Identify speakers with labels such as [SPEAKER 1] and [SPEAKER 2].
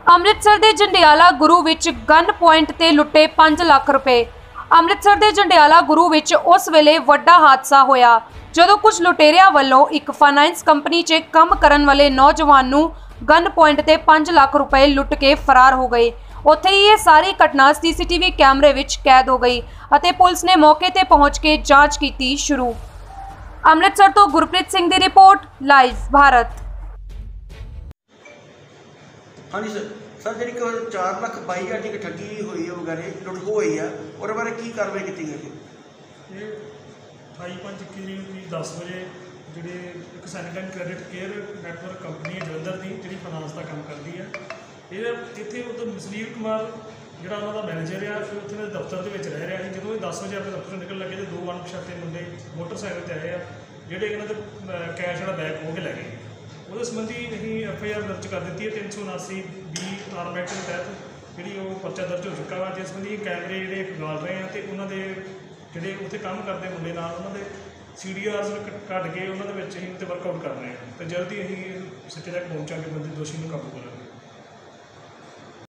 [SPEAKER 1] ਅੰਮ੍ਰਿਤਸਰ ਦੇ ਜੰਡਿਆਲਾ ਗੁਰੂ ਵਿੱਚ gun point ਤੇ ਲੁੱਟੇ 5 ਲੱਖ ਰੁਪਏ। ਅੰਮ੍ਰਿਤਸਰ ਦੇ ਜੰਡਿਆਲਾ ਗੁਰੂ ਵਿੱਚ ਉਸ ਵੇਲੇ ਵੱਡਾ ਹਾਦਸਾ ਹੋਇਆ ਜਦੋਂ ਕੁਝ ਲੁਟੇਰਿਆਂ ਵੱਲੋਂ ਇੱਕ ਫਾਈਨਾਂਸ ਕੰਪਨੀ 'ਚ ਕੰਮ ਕਰਨ ਵਾਲੇ ਨੌਜਵਾਨ ਨੂੰ ਗਨ ਪੁਆਇੰਟ ਤੇ 5 ਲੱਖ ਰੁਪਏ ਲੁੱਟ ਕੇ ਫਰਾਰ ਹੋ ਗਏ। ਉੱਥੇ ਹੀ ਇਹ ਸਾਰੀ ਘਟਨਾ ਸੀਸੀਟੀਵੀ ਕੈਮਰੇ ਵਿੱਚ ਕੈਦ ਹੋ ਗਈ ਅਤੇ ਪੁਲਿਸ ਨੇ ਮੌਕੇ ਤੇ ਪਹੁੰਚ ਕੇ ਜਾਂਚ ਕੀਤੀ ਸ਼ੁਰੂ। ਅੰਮ੍ਰਿਤਸਰ ਤੋਂ ਗੁਰਪ੍ਰੀਤ ਸਿੰਘ ਦੀ ਰਿਪੋर्ट ਲਾਈਵ भारत।
[SPEAKER 2] हाँ जी सर जी 4,22,000 की ठगी हुई है वगैरह लुट हुई है और बारे की कार्रवाई की गई?
[SPEAKER 3] ये 28/5 की 10 बजे जी एक सैनिटन क्रेडिट केयर नैटवर्क कंपनी है जलंधर की जी फाइनांस का काम करती है। ये इतने उधर मसलीर कुमार जोड़ा उन्होंने मैनेजर है उत्थे दफ्तर के रह रहा है। जो 10 बजे अपने दफ्तर निकल लगे तो 2 अणपछाते मुंडे मोटरसाइकिल से आए हैं जोड़े इन्होंने कैश वाला बैग खो के लै गए। वो संबंधी अभी FIR दर्ज कर दी है 379B आर्म एक्ट के तहत जी परचा दर्ज हो चुका वा। जिस संबंधी कैमरे जोड़े गाल रहे हैं तो उन्होंने जोड़े उत्थे काम करते मुंडे नाल उन्होंने CDRs कट के उन्होंने अं वर्कआउट कर रहे हैं तो जल्दी अं सच्चे तक पहुँचा के बंदे दोषी को काबू करेंगे।